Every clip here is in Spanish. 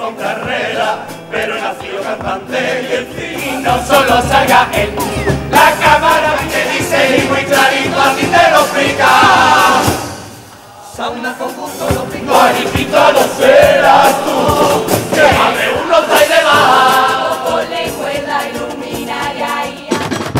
con carrera, pero nació cantante y el fin no solo salga él. La cámara te dice y muy clarito a ti te lo explica. Sauna con gusto lo pingo, Juanito no serás tú, que más de uno trae de más. Con lengüeta iluminaria y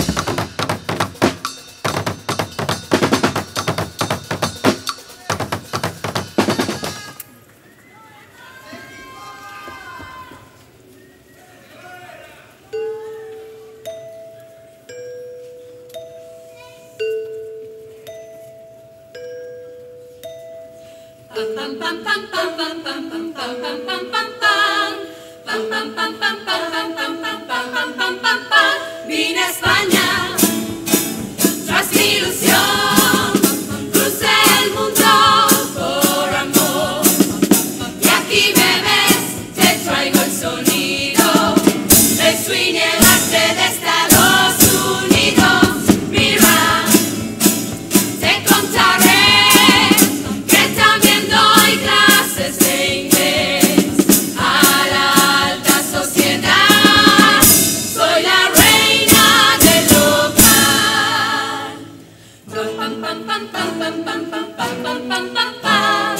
vine a España tras mi ilusión, crucé el mundo por amor y aquí me ves, te traigo el sonido del swing y el arte de Estados Unidos. Mira, te contaré que también doy clases de inglés a la alta sociedad. Soy la reina del local. Pam, pam, pam, pam, pam, pam, pam, pam, pam, pam, pam, pam.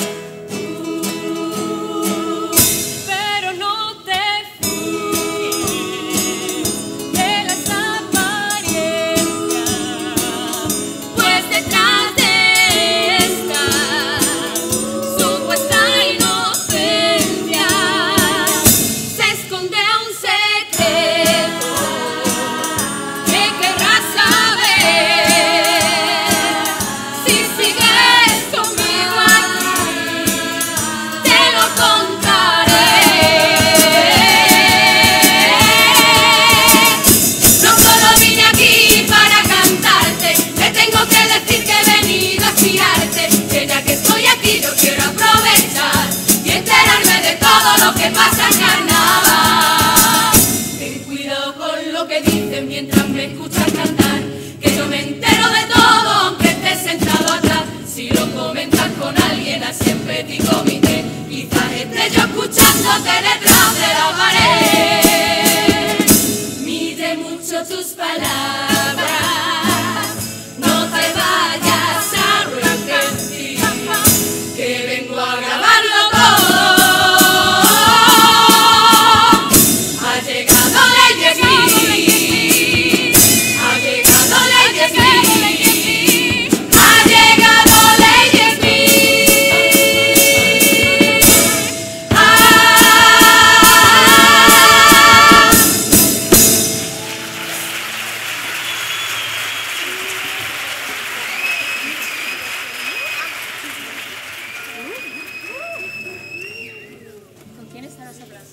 Pero no te fíes de las apariencias, pues detrás de esta supuesta inocencia se esconde un secreto que querrás saber. Si sigues conmigo aquí, te lo contaré. No solo vine aquí para cantarte, te tengo que decir que he venido a aspirarte, que ya que estoy aquí yo quiero aprovechar y enterarme de todo lo que pasa en carnaval. Ten cuidado con lo que dicen mientras me escuchas cantar, que yo me entero de todo aunque estés sentado atrás. Si lo comentas con alguien así en petit comité, quizás esté yo escuchándote detrás de la pared. Mide mucho tus palabras, no te vayas a arrepentir, que vengo a grabarlo todo. Ha llegado Leyes Mí, ha llegado Leyes Mí, ha llegado Leyes Mí. ¿Con quién estarás hablando?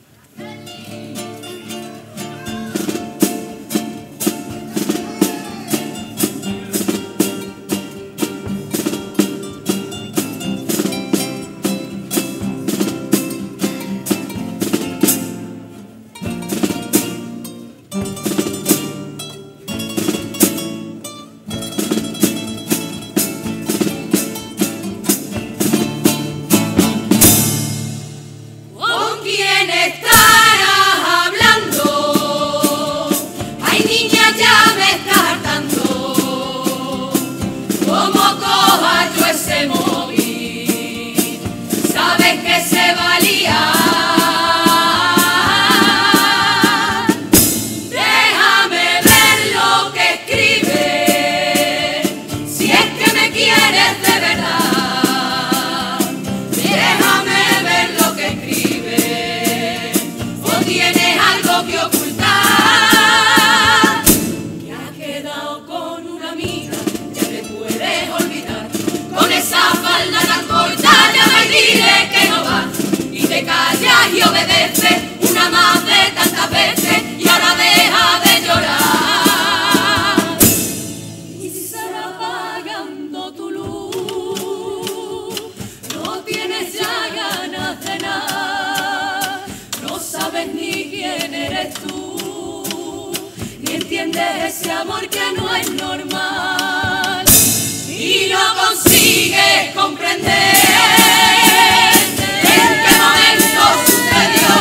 ¿Con quién estarás hablando? Ay, niña, ya me estás hartando. ¿Cómo coja yo ese móvil? Sabes que se va a liar. Déjame ver lo que escribe, si es que me quieres de verdad. Déjame ver lo que escribe, o tienes algo que ocultar. Que has quedado con una amiga, ya te puedes olvidar. Con esa falda tan corta, llama y dile que no va. Y te callas y obedeces una más de tantas veces, y ahora deja de llorar. Y si se va apagando tu luz, no tienes ya ganas de nada, no sabes ni quién eres tú, ni entiendes ese amor que no es normal, y no consigues comprender en qué momento sucedió.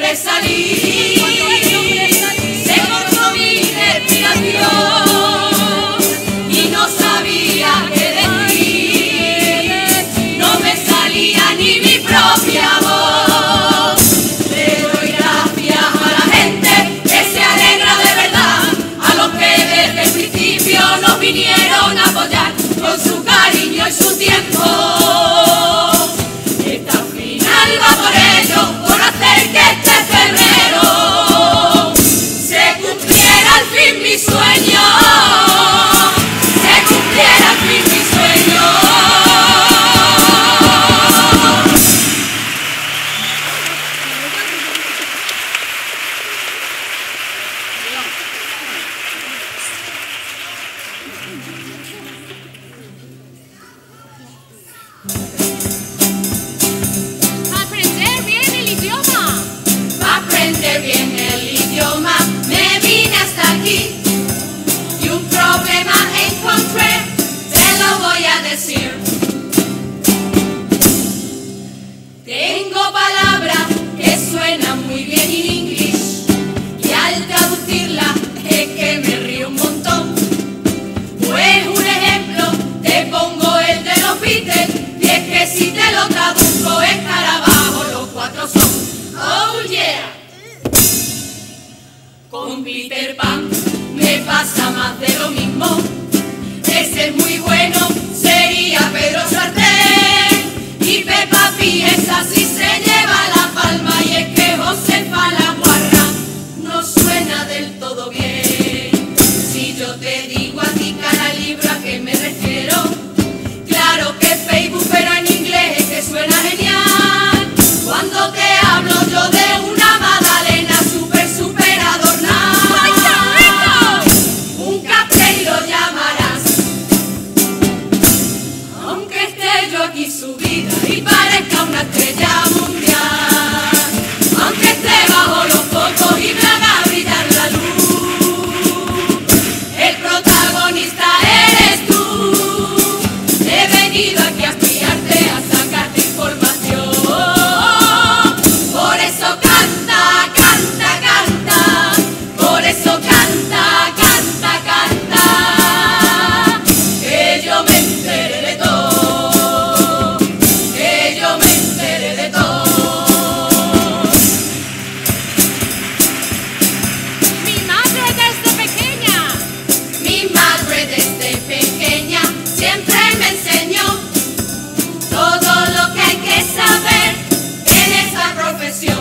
nombre salí, se cortó mi respiración y no sabía qué decir, no me salía ni mi propia voz. Le doy gracias a la gente que se alegra de verdad, a los que desde el principio nos vinieron a apoyar con su cariño y su tiempo. Esta final va por ello, por hacer que este febrero se cumpliera al fin mi sueño, se cumpliera al fin mi sueño. Aprender bien el idioma. Para aprender bien el idioma me vine hasta aquí y un problema encontré, te lo voy a decir. Tengo palabras que suenan muy bien en inglés y al traducirlas es que me río un montón. Pues un ejemplo te pongo el de los Beatles, y es que si te lo traduzco escarabajo los cuatro son. Oh yeah. Con Peter Pan me pasa más de lo mismo. Ese es muy bueno, sería Pedro Sartén. Y Peppa Pig esa sí se lleva la palma, y es que Josefa la Guarra no suena del todo bien. Si yo te digo a ti cara libro, ¿a qué me refiero? Claro que Facebook, pero en inglés es que suena genial. Cuando te hablo yo de una magdalena súper, súper adornada, un café y lo llamarás. Aunque esté yo aquí subida y parezca una estrella mundial, aunque esté bajo los focos y me haga brillar la luz, el protagonista eres tú. He venido aquí a espiarte, a sacarte información. Por eso canta, canta, canta. Por eso canta, canta, canta. Que yo me enteré de todo, que yo me enteré de todo. Mi madre desde pequeña. Mi madre desde pequeña siempre me enseñó todo lo que hay que saber en esta profesión.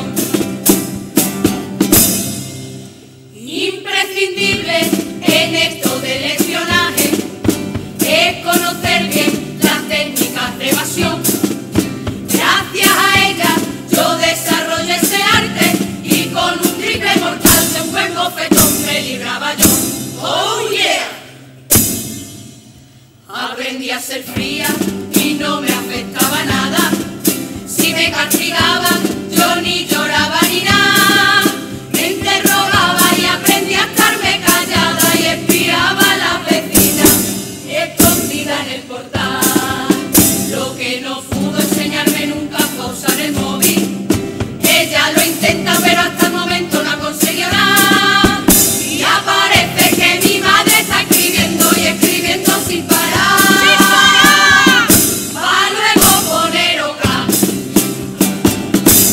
Imprescindible en esto del espionaje es conocer bien las técnicas de evasión. Gracias a ella yo desarrollé ese arte y con un triple mortal de un buen bofetón me libraba yo. Oh yeah. Aprendí a ser fría y no me afectaba nada. Si me castigaban, yo ni lloraba ni nada. Me interrogaba y aprendí a estarme callada y espiaba a las vecinas escondida en el portal. Lo que no pudo enseñarme nunca fue usar el móvil. Ella lo intenta, pero hasta el momento no ha conseguido nada. Y aparece que mi madre está escribiendo y escribiendo sin parar. Pa' luego poner oca.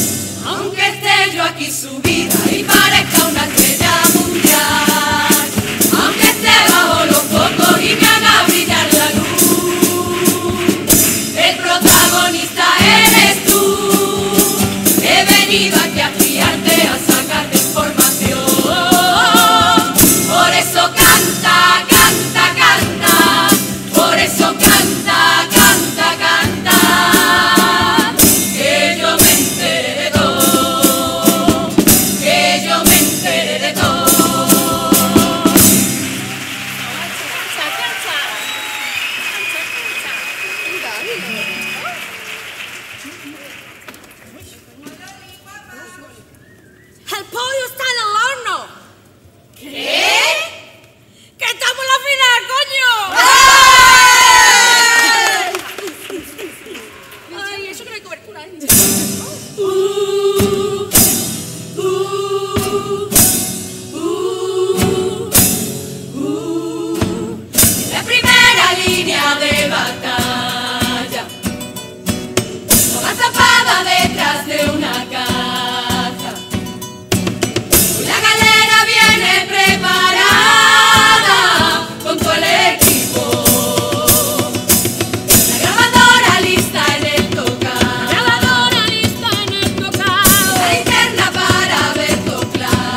En la primera línea de batalla, agazapada detrás de una caja, la galera viene preparada con todo el equipo. La grabadora lista en el tocado, la linterna para ver toclar,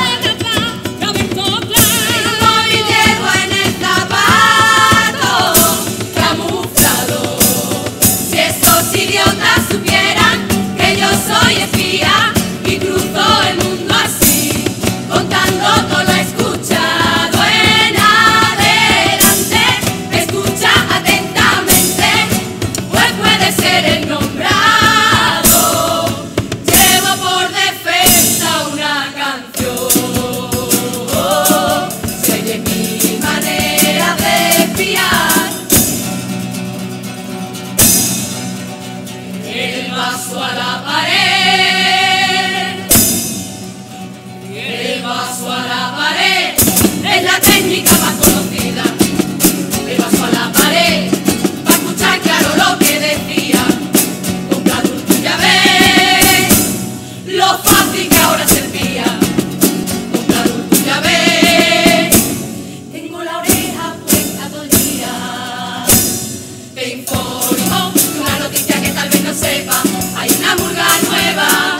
el móvil llevo en el zapato camuflado. Si estos idiotas supieran que yo soy espía y cruzo el mundo así, contando todo lo escuchado en adelante. Escucha atentamente, pues puede ser el nombrado. Llevo por defensa una canción, se oye mi manera de espiar. El vaso a la pared, el vaso a la pared, es la técnica más conocida. El vaso a la pared, para escuchar claro lo que decía. Con cada adulto ya ves lo fácil que ahora se espía. Con cada adulto ya ves, tengo la oreja puesta todo el día. Te informo de una noticia que tal vez no sepa. Hay una murga nueva.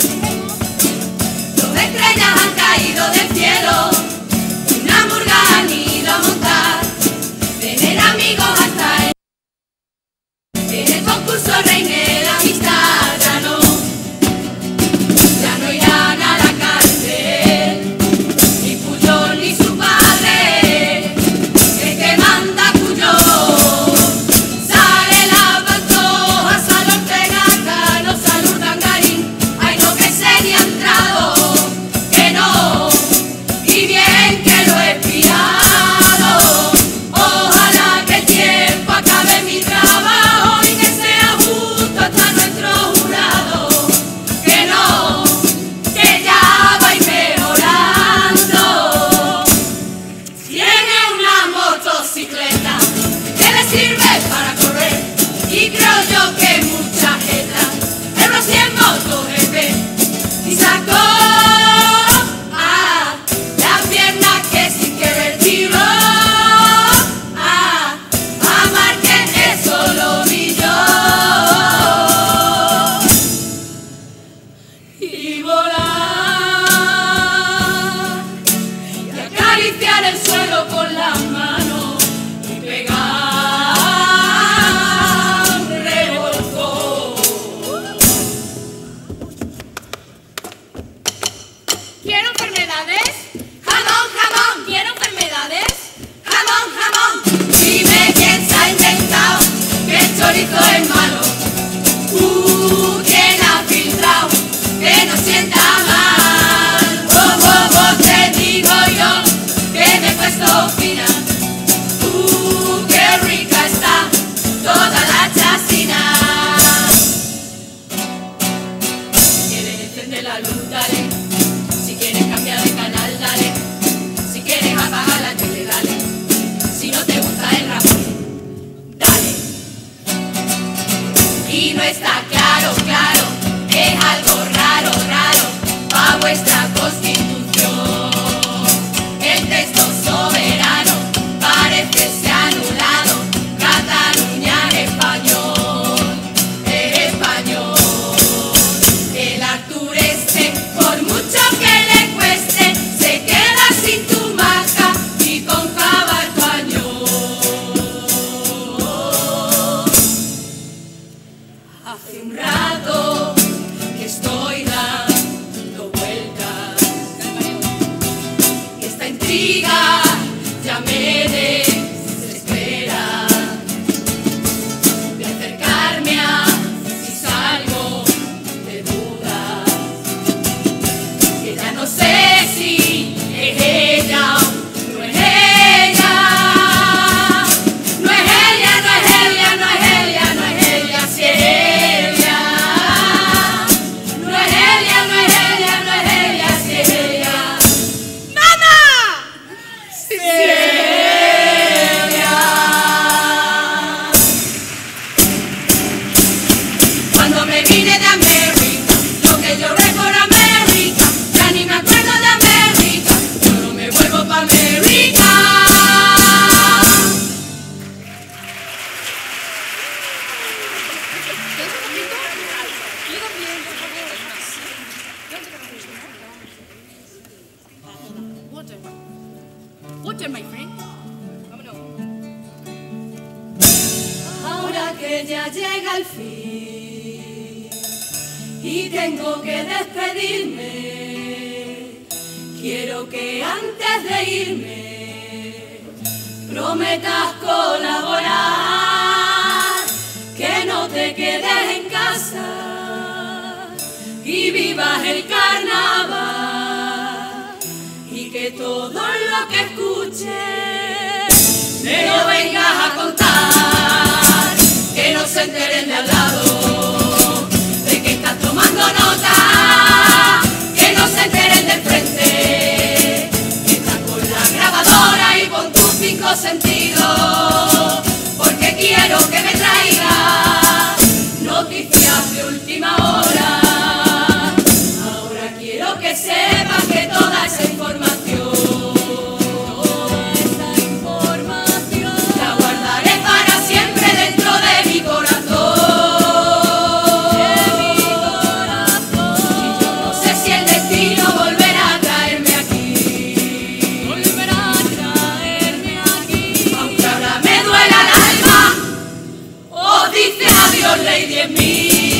Dos estrellas han caído del cielo. Una murga han ido a montar. Tener amigos hasta en el concurso reine la amistad. Ya no irán a la cárcel ni Puyol ni su padre. El que manda Puyol. Sale la Pantoja, sale Ortega, Cano, sale Urdangarín. Ay, no, que se ni ha entrado, que no, y bien que lo he espiado. Ojalá que el tiempo acabe mi trabajo y que sea justo hasta nuestro jurado. Que no, que ya va mejorando. Tiene una motocicleta que le sirve para correr y creo yo que mucha jeta. Euro 100 MotoGP y sacó la pierna que sin querer tiró a Márquez. Eso lo vi yo. Y volar y acariciar el suelo con las manos y pegar un revolcón. ¿Quiero enfermedades? Jamón, jamón, ¿Quiero enfermedades? jamón, jamón. Dime quién se ha inventado que el chorizo es malo. ¿Quién ha filtrado que no sienta mal? Te digo yo que me he puesto fina. Qué rica está toda la chacina. Si quieres encender la luz, dale. Si quieres cambiar de canal, dale. Si quieres apagar la tele, dale. Si no te gusta el Ramón, dale. Y no está claro, claro, es algo raro, raro, pa' vuestra constitución. El texto soberano parece se ha anulado. Cataluña es español, es español. El Artur este, por mucho que le cueste, se queda sin tu marca y con cava español. Hace un rato que estoy dando vueltas. Esta intriga ya me desespera. Voy a acercarme a si salgo de dudas. Que ya no sé si es ella o no es ella. No es ella, no es ella, no es ella, no es ella, si es ella. No es ella, no es ella, no es ella, si es ella. Water, my friend. Vámonos. Ahora que ya llega el fin y tengo que despedirme, quiero que antes de irme prometas colaborar, que no te quedes en casa y vivas el carnaval, y que todo lo que escuches me lo vengas a contar, que no se enteren de al lado de que estás tomando nota, que no se enteren del frente, que estás con la grabadora y con tus 5 sentidos, porque quiero que me traigas noticias de última hora. Ahora quiero que sepas que toda esa información la guardaré para siempre dentro de mi corazón. Y yo no sé si el destino volverá a traerme aquí. Aunque ahora me duela el alma, os dice adiós Lady en mí.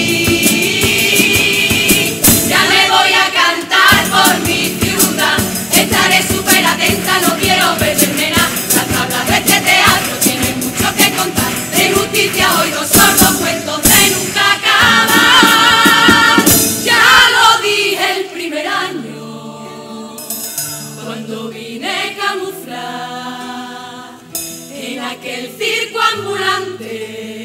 Ya le voy a cantar por mi ciudad, estaré súper atenta, no quiero perderme nada. Las tablas de este teatro tienen mucho que contar, de justicia oigo sordos cuentos de nunca acabar. Ya lo dije el primer año, cuando vine camuflar en aquel circo ambulante.